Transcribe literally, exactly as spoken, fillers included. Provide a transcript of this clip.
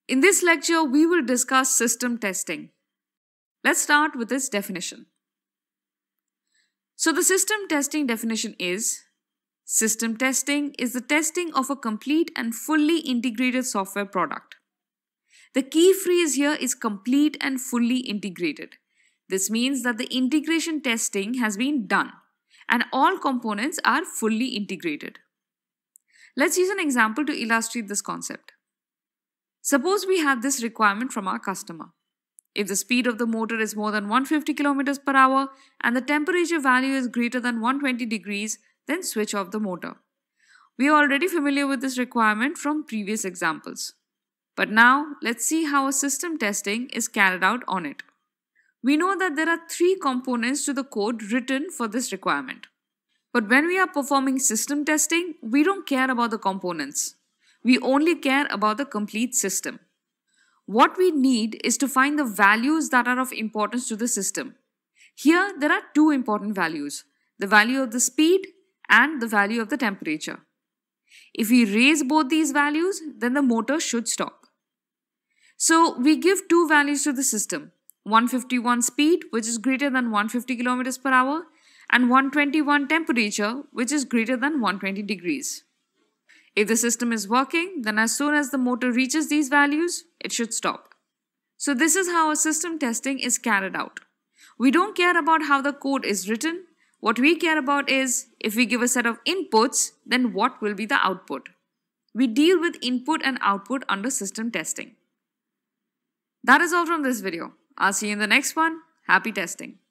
In this lecture, we will discuss system testing. Let's start with its definition. So the system testing definition is: system testing is the testing of a complete and fully integrated software product. The key phrase here is complete and fully integrated. This means that the integration testing has been done and all components are fully integrated. Let's use an example to illustrate this concept. Suppose we have this requirement from our customer. If the speed of the motor is more than one hundred fifty kilometers per hour and the temperature value is greater than one hundred twenty degrees, then switch off the motor. We are already familiar with this requirement from previous examples. But now let's see how a system testing is carried out on it. We know that there are three components to the code written for this requirement. But when we are performing system testing, we don't care about the components. We only care about the complete system. What we need is to find the values that are of importance to the system. Here, there are two important values: the value of the speed and the value of the temperature. If we raise both these values, then the motor should stop. So, we give two values to the system: one hundred fifty-one speed, which is greater than one hundred fifty kilometers per hour, and one hundred twenty-one temperature, which is greater than one hundred twenty degrees. If the system is working, then as soon as the motor reaches these values, it should stop. So this is how a system testing is carried out. We don't care about how the code is written. What we care about is, if we give a set of inputs, then what will be the output. We deal with input and output under system testing. That is all from this video. I'll see you in the next one. Happy testing.